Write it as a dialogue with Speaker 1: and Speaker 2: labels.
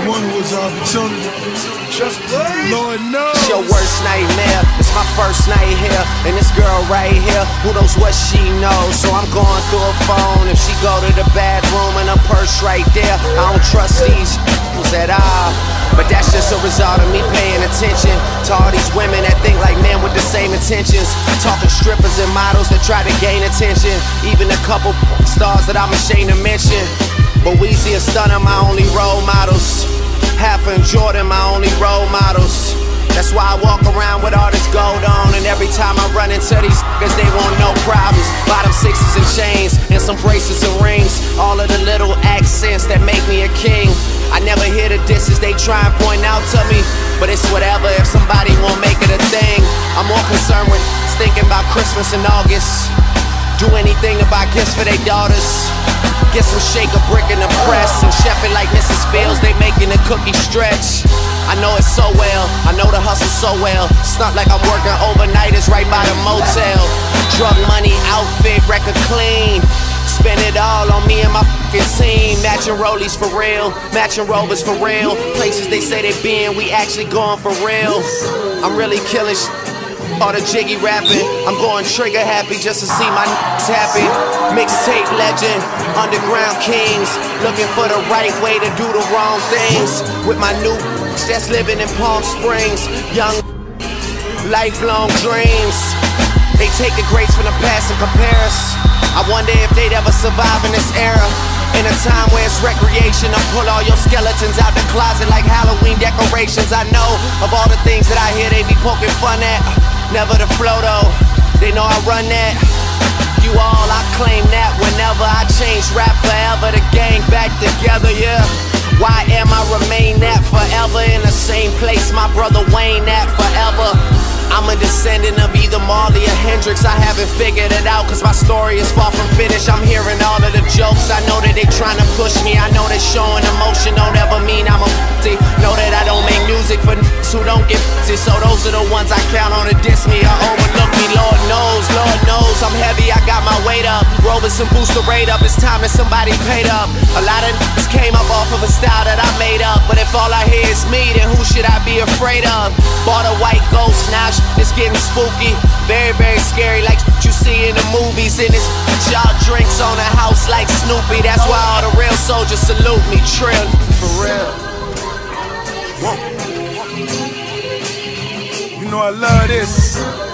Speaker 1: one who has opportunity. Just play. Lord knows.
Speaker 2: It's your worst nightmare. It's my first night here, and this girl right here, who knows what she knows? So I'm going through her phone. If she go to the bathroom and her purse right there, I don't trust these at all. But that's just a result of me paying attention to all these women that think like men with the same intentions. Talking strippers and models that try to gain attention. Even a couple stars that I'm ashamed to mention. But Weezy and Stunner my only role models. Half and Jordan my only role models. That's why I walk around with all this gold on. And every time I run into these niggas, they want no problems. Bottom sixes and chains, and some bracelets and rings. All of the little accents that make me a king. I never hear the disses they try and point out to me. But it's whatever if somebody won't make it a thing. I'm more concerned with thinking about Christmas in August. Do anything to buy gifts for their daughters. Get some shake a brick in the press and chef it like Mrs. Fields, they making the cookie stretch. I know it so well, I know the hustle so well. It's not like I'm working overnight, it's right by the motel. Drug money, outfit, record clean. Spend it all on me and my fucking team. Matching rollies for real, matching rovers for real. Places they say they been, we actually going for real. I'm really killing all the jiggy rapping. I'm going trigger happy just to see my niggas happy. Mixtape legend, underground kings. Looking for the right way to do the wrong things. With my new that's living in Palm Springs. Young, lifelong dreams. They take the greats from the past and compare us. I wonder if they'd ever survive in this era. In a time where it's recreation, I pull all your skeletons out the closet like Halloween decorations. I know of all the things that I hear they be poking fun at. Never the flow though, they know I run that. You all, I claim that whenever I change rap forever, the gang back together, yeah. Why am I remain that forever in the same place my brother Wayne at forever? I'm a descendant of either Marley or Hendrix. I haven't figured it out cause my story is far from finished. I'm hearing all of the jokes, I know that they trying to push me. I know that showing emotion don't ever mean I'm a f***y. Know that I don't make music for n***s who don't get f***y. So those are the ones I count on to diss me or overlook me. Lord knows I'm heavy, I got my weight up. Robinson boost the rate up, it's time that somebody paid up. A lot of n***s came up off of a style that I made up. But if all I hear is me, then who should I be afraid of? Bought a white ghost, now it's getting spooky. Very, very scary like you see in the movies. And it's y'all drinks on the house like Snoopy. That's why all the real soldiers salute me. Trill, for real.
Speaker 1: You know I love this.